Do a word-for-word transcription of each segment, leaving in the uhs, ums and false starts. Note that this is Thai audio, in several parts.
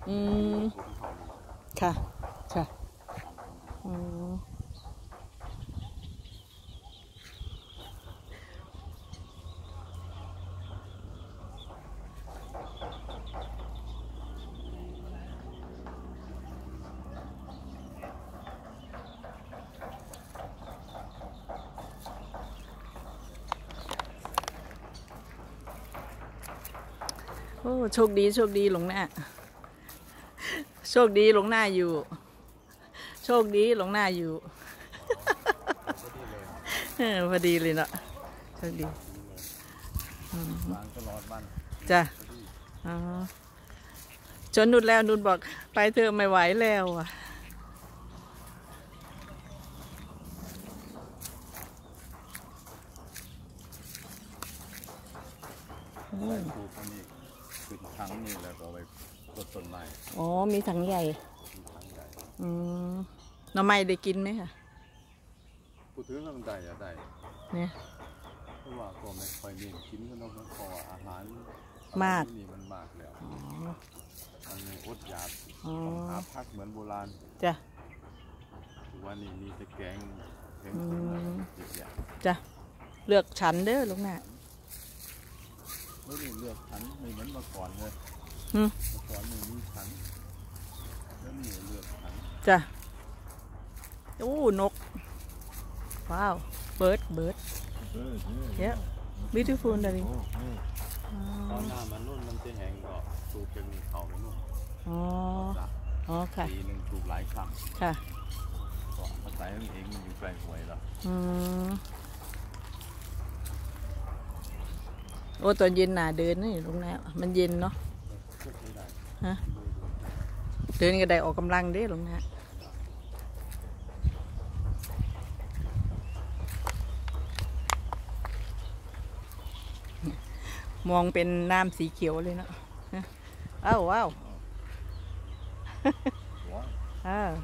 อืมค่ะค่ะอืมโอ้โชคดีโชคดีหลงหน้าโชคดีหลงหน้าอยู่โชคดีหลงหน้าอยู่เออพอดีเลยเนาะโชคดีจ้ะอ๋อจนนุดแล้วนุดบอกไปเธอไม่ไหวแล้วอ่ะใส่ปูอันนี้คือถังนี่แล้วก็ไปรดต้นไม้อ๋อมีถังใหญ่ถังใหญ่อืมหน่อไม้ได้กินไหมคะพูดถึงเรื่องใดอะใดเนี่ยเพราะว่าก็ไม่ค่อยเน้นกินก็ต้องเพราะว่าอาหารมากนี่มันมากแล้วมันอดอยากอ๋อต้องหาพักเหมือนโบราณจ้ะวันนี้มีแต่แกงแกงอืมเยอะแยะจ้ะเลือกฉันเด้อลูกหน้าไม่ได้เลือกฉันไม่เหมือนเมื่อก่อนเลยอืมเมื่อก่อนไม่มีฉันแล้วนี่เลือกฉันจ้ะโอ้นกว้าวเบิร์ดเบิร์ดเยอะ beautiful เลยตอนหน้ามันนู่นมันจะแห้งก็สูบจากนี่เขาไปนู่นอ๋ออ๋อค่ะปีหนึ่งสูบหลายครั้งค่ะก็อาศัยมันเองมันอยู่ใกล้หวยแล้วอืมโอ้ตอนเย็นหนาเดินนี่ลุงแนวมันเย็นเนาะฮะเดินก็ได้ออกกำลังเด้ลุงแนวมองเป็นน้ำสีเขียวเลยเนาะอ้าวว้าวอ้าว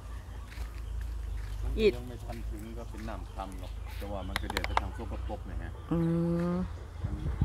อีดยังไม่ทันถึงก็เป็นน้ำคำหรอกแต่ว่ามันก็เดี๋ยวจะทำโซกปรกเนี่ยฮะอืม